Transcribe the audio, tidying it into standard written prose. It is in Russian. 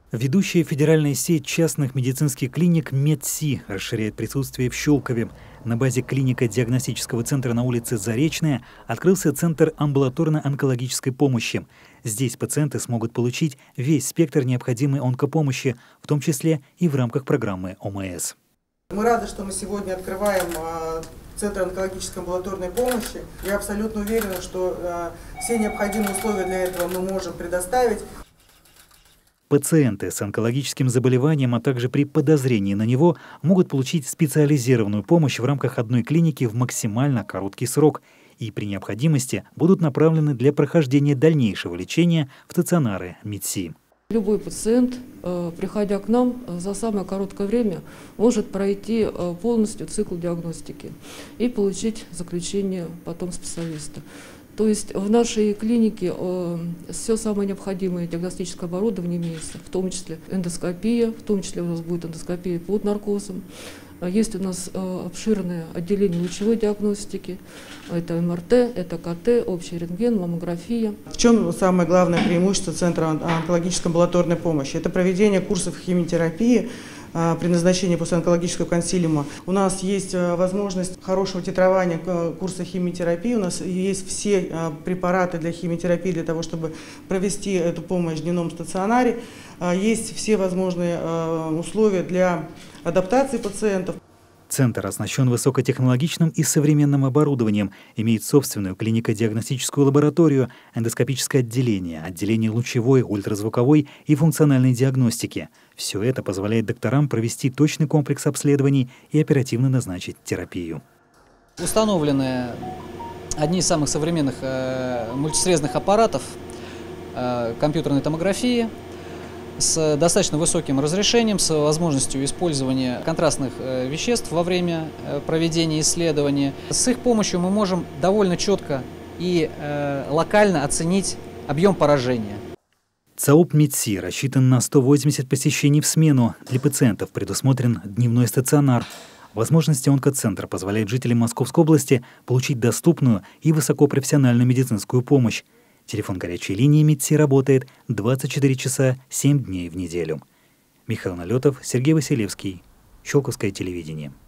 Ведущая федеральная сеть частных медицинских клиник МедСи расширяет присутствие в Щелкове. На базе клинико-диагностического центра на улице Заречная открылся центр амбулаторно-онкологической помощи. Здесь пациенты смогут получить весь спектр необходимой онкопомощи, в том числе и в рамках программы ОМС. Мы рады, что мы сегодня открываем Центр онкологической амбулаторной помощи. Я абсолютно уверена, что все необходимые условия для этого мы можем предоставить. Пациенты с онкологическим заболеванием, а также при подозрении на него, могут получить специализированную помощь в рамках одной клиники в максимально короткий срок и при необходимости будут направлены для прохождения дальнейшего лечения в стационары МедСи. Любой пациент, приходя к нам, за самое короткое время может пройти полностью цикл диагностики и получить заключение потом специалиста. То есть в нашей клинике все самое необходимое диагностическое оборудование имеется, в том числе эндоскопия, в том числе у нас будет эндоскопия под наркозом. Есть у нас обширное отделение лучевой диагностики, это МРТ, это КТ, общий рентген, маммография. В чем самое главное преимущество Центра онкологической амбулаторной помощи? Это проведение курсов химиотерапии при назначении после онкологического консилиума. У нас есть возможность хорошего титрования курса химиотерапии, у нас есть все препараты для химиотерапии, для того, чтобы провести эту помощь в дневном стационаре. Есть все возможные условия для адаптации пациентов. Центр оснащен высокотехнологичным и современным оборудованием, имеет собственную клинико-диагностическую лабораторию, эндоскопическое отделение, отделение лучевой, ультразвуковой и функциональной диагностики. Все это позволяет докторам провести точный комплекс обследований и оперативно назначить терапию. Установлены одни из самых современных мультисрезных аппаратов компьютерной томографии, с достаточно высоким разрешением, с возможностью использования контрастных веществ во время проведения исследования. С их помощью мы можем довольно четко и локально оценить объем поражения. ЦАОП МедСи рассчитан на 180 посещений в смену. Для пациентов предусмотрен дневной стационар. Возможности онкоцентра позволяют жителям Московской области получить доступную и высокопрофессиональную медицинскую помощь. Телефон горячей линии МедСи работает 24 часа 7 дней в неделю. Михаил Налетов, Сергей Василевский. Щелковское телевидение.